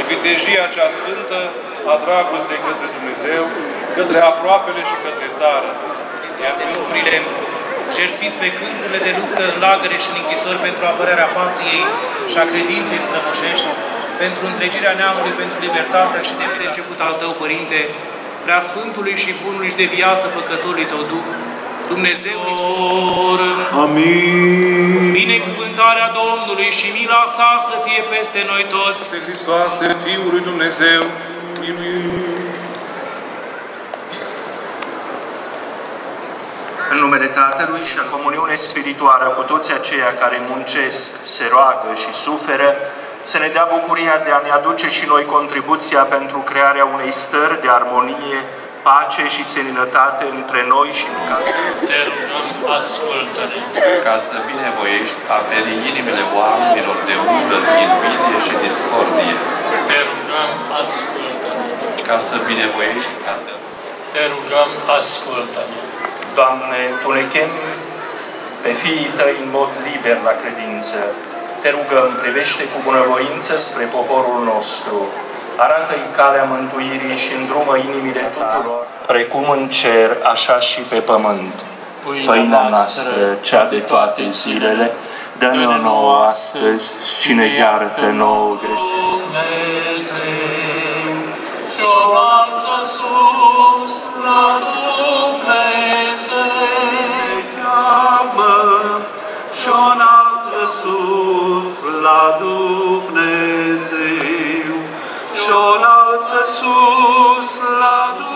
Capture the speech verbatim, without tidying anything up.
vitejia cea sfântă a dragostei către Dumnezeu, către aproapele și către țară. Toate lucrurile, jertfiți pe câmpurile de luptă în lagăre și în închisori pentru apărarea patriei și a credinței strămoșești, pentru întregirea neamului, pentru libertatea și de început al Tău, Părinte, Preasfântului și bunului și de viață Făcătorului Tău Duh, Dumnezeului Cestor. Amin. Binecuvântarea Domnului și mila sa să fie peste noi toți. Pe Hristoase, Fiul lui Dumnezeu, în numele Tatălui și a comuniune spirituală cu toți aceia care muncesc, se roagă și suferă, să ne dea bucuria de a ne aduce și noi contribuția pentru crearea unei stări de armonie, pace și seninătate între noi și în casă. Te rugăm, ascultă-ne! Ca să binevoiești a feri inimile oamenilor de ură, invidie și discordie. Te rugăm, ascultă-ne! Ca să binevoiești Tatăl. Te rugăm, ascultă-ne! Doamne, Tu ne chemi pe fiii Tăi în mod liber la credință. Te rugăm, privește cu bunăvoință spre poporul nostru. Arată-i calea mântuirii și îndrumă inimile tuturor, precum în cer, așa și pe pământ. Pâinea noastră, cea de toate zilele, dă-ne-o nouă astăzi și ne iartă nouă greșeli. Și-o înalță sus la Dumnezeu, cheamă, și-o înalță sus la Dumnezeu, și-o înalță sus la Dumnezeu.